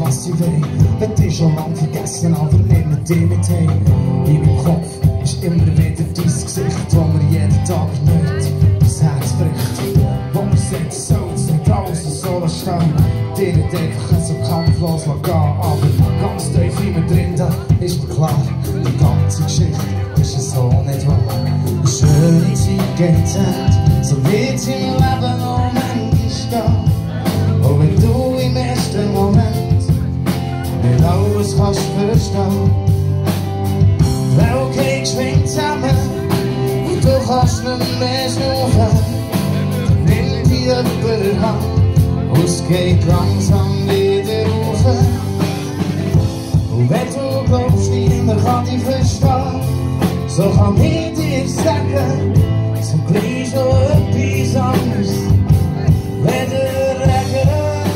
was sie will. Wird dich schon lang vergessen, aber nehmen die mit heim. In meinem Kopf ist immer wieder dein Gesicht, wo mir jeden Tag nicht das Herz bricht. Wo mir sagt, so, es nicht alles so stehen. Dir nicht einfach so kampflos gehen. Aber ganz tief in mir drin, da ist mir klar, die ganze Geschichte ist so nicht wahr. Eine schöne Zeit geht zu Ende, so wird sie im Leben noch manchmal gehen. Und wenn du im ersten Moment nicht alles kannst verstehen, die Welt geht geschwind zusammen und du kannst nicht mehr schnaufen. Nimm die Überhand und es geht langsam wieder rauf. Und wenn du glaubst, niemand kann dich verstehen, so kann ich dir sagen, so gleich noch etwas anderes, wenn der Regen.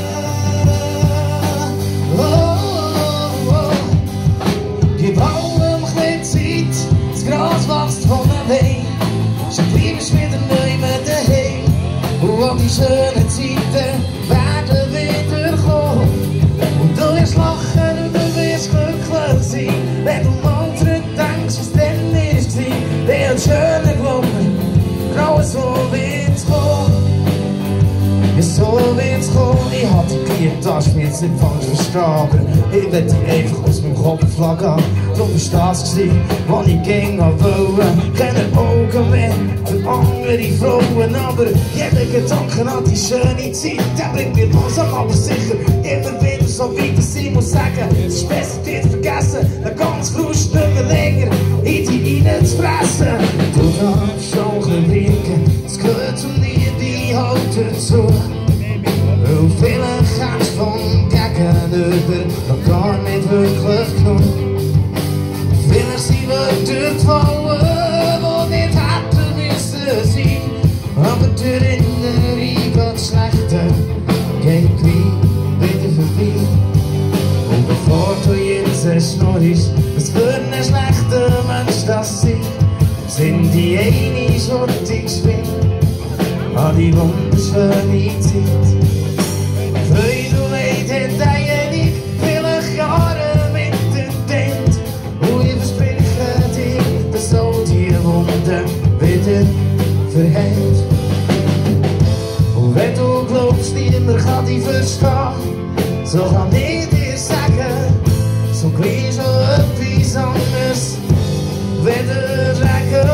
Oh, oh, oh. Gib allem ein bisschen Zeit, das Gras wächst von allein. Schon bleibst wieder neu mit daheim. Und all die schönen Zeiten werden wieder kommen. Und du wirst lachen und du wirst glücklich sein, wenn du mal zurückdenkst, was dann ist war. Der hat schöner glauben, genau so wird's kommen. Ja, so wird's kommen. Ich hab dich geliebt, das ist mir jetzt nicht falsch verstehen, aber ich will dich einfach aus meinem Kopf schlagen. Darum ist das gewesen, was ich ging wollte. Keine Augen mehr für andere Frauen, aber jeder Gedanke an die schöne Zeit, der bringt mir langsam aber sicher immer wieder so weit, dass ich muss sagen, es ist besser dir zu vergessen, den ganzen Frust nicht mehr länger in die rein zu fressen. Du darfst auch trinken, es gehört zum Liebe halt dazu. Weil vielleicht hast du vom Gegenüber noch gar nicht wirklich genug. Vielleicht sind Wörter gefallen, die nicht hätten müssen sein. Aber die Erinnerung an das Schlechte geht gleich wieder vorbei. Und bevor du jetzt schnurrst, was für ein schlechter Mensch das sind, sind die eine Schurte geschwind an die wunderschöne Zeit. Freude und Leid hat einig vielleicht Jahre miteinander. Und ich verspreche dir, dass all die Wunden wieder verheilt. Und wenn du glaubst, niemand kann dich verstehen, so kann ich dir sagen, so gleich schon etwas anderes, wenn der Regen.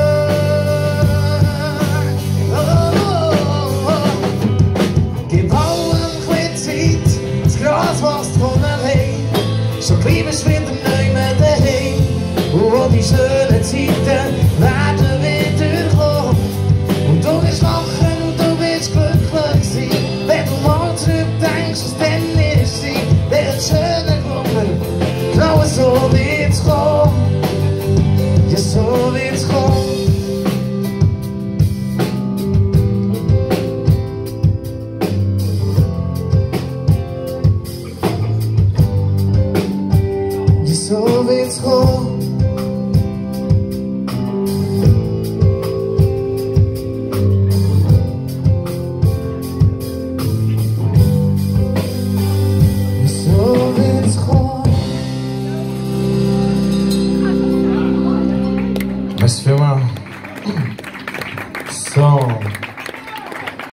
Schon bleiben wir wieder neu mit daheim. Und all die schönen Zeiten werden wieder kommen. Und du wirst lachen und du wirst glücklich sein, wenn du mal zurückdenkst, was dann ist war. Der hat schöner gelungen, genau so wird's kommen. Ja, so wird's kommen. So wird's kommen. So wird's kommen. Merci vielmals. So.